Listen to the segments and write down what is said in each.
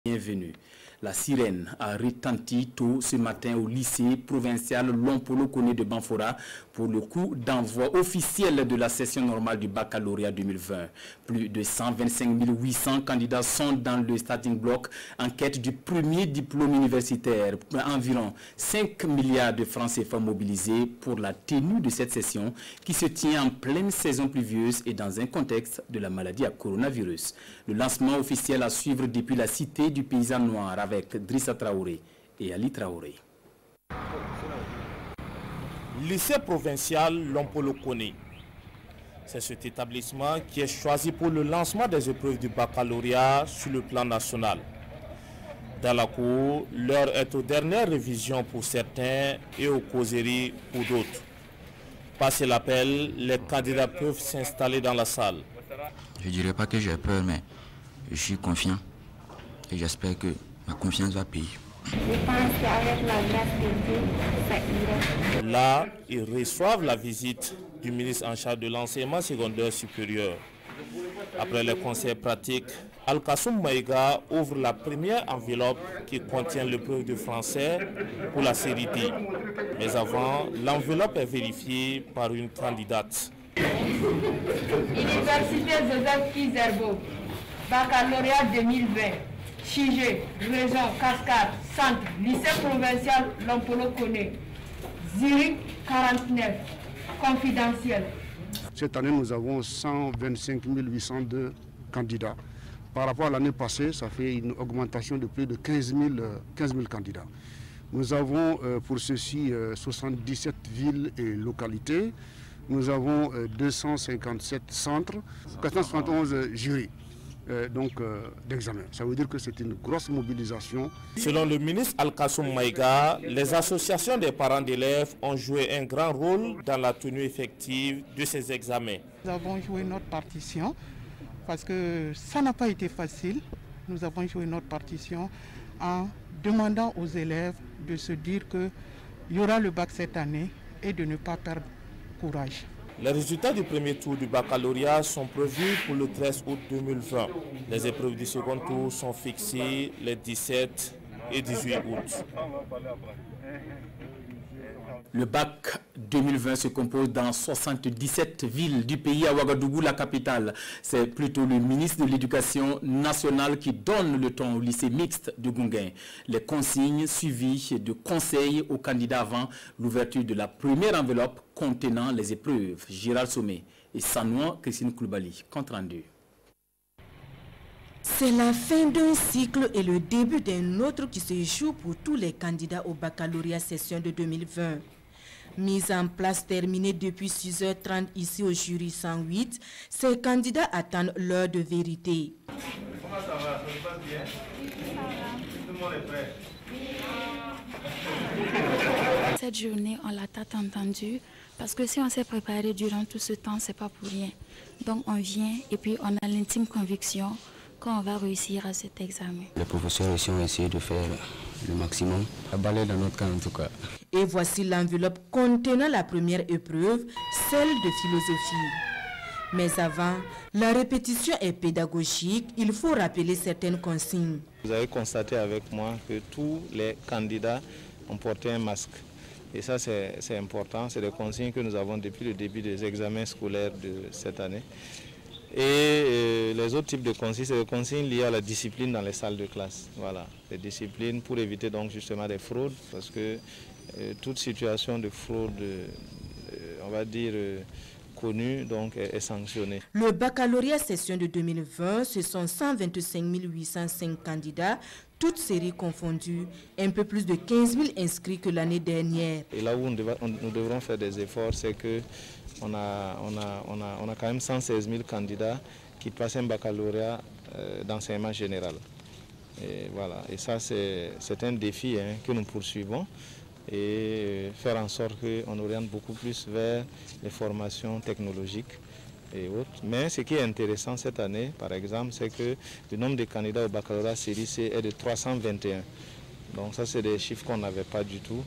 Bienvenue. La sirène a retenti tôt ce matin au lycée provincial Lompolo Koné de Banfora pour le coup d'envoi officiel de la session normale du baccalauréat 2020. Plus de 125 800 candidats sont dans le starting block en quête du premier diplôme universitaire. Environ 5 milliards de francs CFA mobilisés pour la tenue de cette session qui se tient en pleine saison pluvieuse et dans un contexte de la maladie à coronavirus. Le lancement officiel à suivre depuis la cité du paysan noir avec Drissa Traoré et Ali Traoré. Lycée provincial Lompolo Koné. C'est cet établissement qui est choisi pour le lancement des épreuves du baccalauréat sur le plan national. Dans la cour, l'heure est aux dernières révisions pour certains et aux causeries pour d'autres. Passé l'appel, les candidats peuvent s'installer dans la salle. Je ne dirais pas que j'ai peur, mais je suis confiant et j'espère que ma confiance va payer. Je pense qu'avec la grâce de Dieu, ça ira. Là, ils reçoivent la visite du ministre en charge de l'enseignement secondaire supérieur. Après les conseils pratiques, Al-Kassoum Maïga ouvre la première enveloppe qui contient l'épreuve de français pour la série D. Mais avant, l'enveloppe est vérifiée par une candidate. Université Joseph Kizerbo, baccalauréat 2020, Chigé, Région, Cascade, Centre, lycée provincial Lompolo Koné, Zurich 49, confidentiel. Cette année, nous avons 125 802 candidats. Par rapport à l'année passée, ça fait une augmentation de plus de 15 000 candidats. Nous avons pour ceci 77 villes et localités. Nous avons 257 centres, 471 jurys d'examen. Ça veut dire que c'est une grosse mobilisation. Selon le ministre Al-Kassoum Maïga, les associations des parents d'élèves ont joué un grand rôle dans la tenue effective de ces examens. Nous avons joué notre partition parce que ça n'a pas été facile. Nous avons joué notre partition en demandant aux élèves de se dire qu'il y aura le bac cette année et de ne pas perdre courage. Les résultats du premier tour du baccalauréat sont prévus pour le 13 août 2020. Les épreuves du second tour sont fixées les 17 et 18 août. Le bac 2020 se compose dans 77 villes du pays. À Ouagadougou, la capitale, c'est plutôt le ministre de l'Éducation nationale qui donne le ton au lycée mixte de Gounguin. Les consignes suivies de conseils aux candidats avant l'ouverture de la première enveloppe contenant les épreuves. Gérald Sommet et Sanoua Christine Koulibaly. Compte rendu. C'est la fin d'un cycle et le début d'un autre qui se joue pour tous les candidats au baccalauréat session de 2020. Mise en place terminée depuis 6h30 ici au jury 108, ces candidats attendent l'heure de vérité. Comment ça va? Ça se passe bien? Tout le monde est prêt? Cette journée, on l'a tant entendu parce que si on s'est préparé durant tout ce temps, c'est pas pour rien. Donc on vient et puis on a l'intime conviction qu'on va réussir à cet examen. Les professeurs ici ont essayé de faire le maximum, à balayer dans notre cas en tout cas. Et voici l'enveloppe contenant la première épreuve, celle de philosophie. Mais avant, la répétition est pédagogique, il faut rappeler certaines consignes. Vous avez constaté avec moi que tous les candidats ont porté un masque. Et ça c'est important, c'est des consignes que nous avons depuis le début des examens scolaires de cette année. Et les autres types de consignes, c'est des consignes liées à la discipline dans les salles de classe. Voilà, des disciplines pour éviter donc justement des fraudes, parce que toute situation de fraude, on va dire, connue, donc est sanctionnée. Le baccalauréat session de 2020, ce sont 125 805 candidats, toutes séries confondues, un peu plus de 15 000 inscrits que l'année dernière. Et là où nous devrons faire des efforts, c'est que on a quand même 116 000 candidats qui passent un baccalauréat d'enseignement général. Et voilà. Et ça, c'est un défi que nous poursuivons et faire en sorte qu'on oriente beaucoup plus vers les formations technologiques et autres. Mais ce qui est intéressant cette année, par exemple, c'est que le nombre de candidats au baccalauréat série C est de 321. Donc ça, c'est des chiffres qu'on n'avait pas du tout.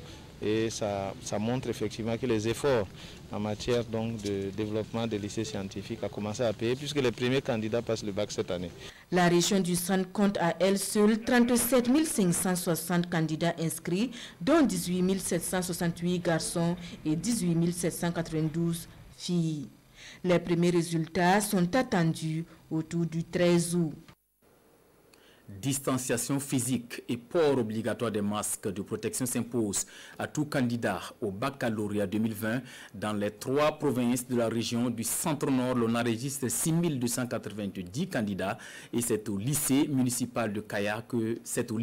Et ça montre effectivement que les efforts en matière donc, de développement des lycées scientifiques ont commencé à payer puisque les premiers candidats passent le bac cette année. La région du Centre compte à elle seule 37 560 candidats inscrits, dont 18 768 garçons et 18 792 filles. Les premiers résultats sont attendus autour du 13 août. Distanciation physique et port obligatoire des masques de protection s'impose à tout candidat au baccalauréat 2020 dans les 3 provinces de la région du centre-nord. L'on enregistre 6 290 candidats et c'est au lycée municipal de Kaya que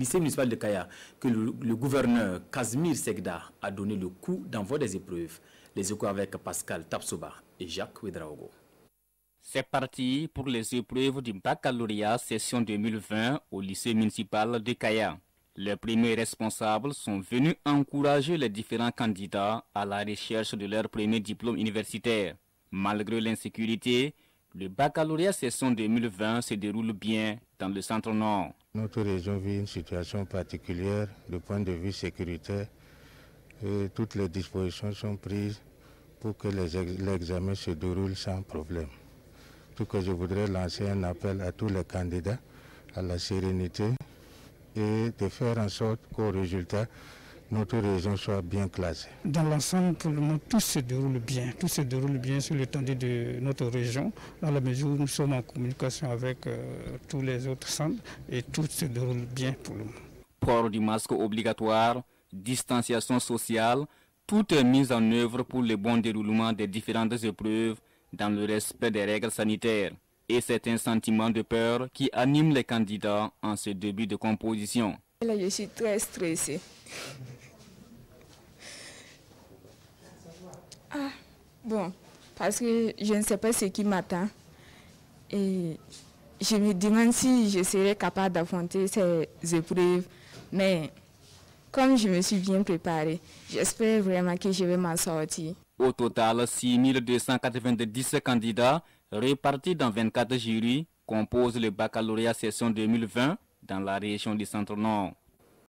le gouverneur Casimir Segda a donné le coup d'envoi des épreuves. Les échos avec Pascal Tapsoba et Jacques Ouedraogo. C'est parti pour les épreuves du baccalauréat session 2020 au lycée municipal de Kaya. Les premiers responsables sont venus encourager les différents candidats à la recherche de leur premier diplôme universitaire. Malgré l'insécurité, le baccalauréat session 2020 se déroule bien dans le centre-nord. Notre région vit une situation particulière du point de vue sécuritaire et toutes les dispositions sont prises pour que l'examen se déroule sans problème. Tout que je voudrais lancer un appel à tous les candidats à la sérénité et de faire en sorte qu'au résultat, notre région soit bien classée. Dans l'ensemble, pour le moment, tout se déroule bien. Tout se déroule bien sur l'étendue de notre région, dans la mesure où nous sommes en communication avec tous les autres centres et tout se déroule bien pour le moment. Port du masque obligatoire, distanciation sociale, tout est mis en œuvre pour le bon déroulement des différentes épreuves dans le respect des règles sanitaires. Et c'est un sentiment de peur qui anime les candidats en ce début de composition. Là, je suis très stressée. Bon, parce que je ne sais pas ce qui m'attend. Et je me demande si je serai capable d'affronter ces épreuves. Mais comme je me suis bien préparée, j'espère vraiment que je vais m'en sortir. Au total, 6 290 candidats répartis dans 24 jurys composent le baccalauréat session 2020 dans la région du Centre-Nord.